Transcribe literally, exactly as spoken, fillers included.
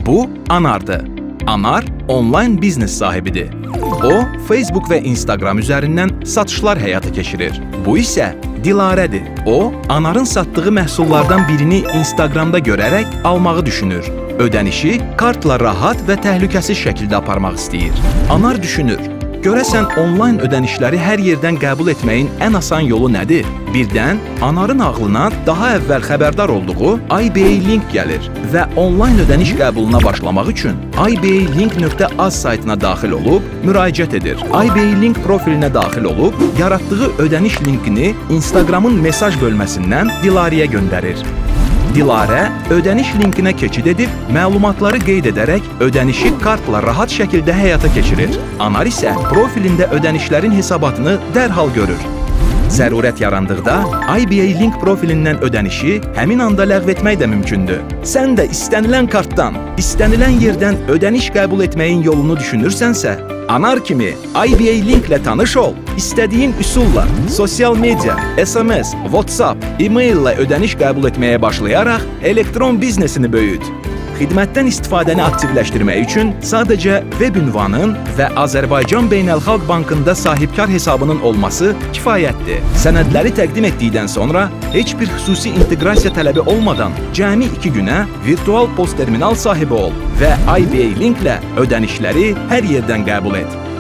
Bu Anardır. Anar onlayn biznes sahibidir. O, Facebook və Instagram üzərindən satışlar həyata keçirir. Bu isə Dilarədir. O, Anarın satdığı məhsullardan birini Instagramda görərək almağı düşünür. Ödənişi kartla rahat və təhlükəsiz şəkildə aparmaq istəyir. Anar düşünür, görəsən onlayn ödənişləri hər yerdən qəbul etməyin ən asan yolu nədir? Birdən Anarın ağlına daha əvvəl xəbərdar olduğu I B A Link gəlir və onlayn ödəniş qəbuluna başlamaq üçün i b a link nöqtə az saytına daxil olub müraciət edir. i b a Link profilinə daxil olub yaratdığı ödəniş linkini Instagramın mesaj bölməsindən Dilarəyə göndərir. Dilarə ödəniş linkinə keçid edib, məlumatları qeyd edərək ödənişi kartla rahat şəkildə həyata keçirir. Anar isə profilində ödənişlərin hesabatını dərhal görür. Zərurət yarandıqda I B A Link profilindən ödənişi həmin anda ləğv etmək də mümkündür. Sən də istənilən kartdan, istənilən yerdən ödəniş qəbul etməyin yolunu düşünürsənsə, Anar kimi I B A Link ilə tanış ol. İstədiyin üsulla sosial media, S M S, WhatsApp, e-mail ilə ödəniş qəbul etməyə başlayaraq elektron biznesini böyüt. Xidmətdən istifadəni aktivləşdirmək üçün sadəcə web ünvanın və Azərbaycan Beynəlxalq Bankında sahibkar hesabının olması kifayətdir. Sənədləri təqdim etdikdən sonra heç bir xüsusi inteqrasiya tələbi olmadan cəmi iki günə virtual post terminal sahibi ol və I B A Link ilə ödənişləri hər yerdən qəbul et.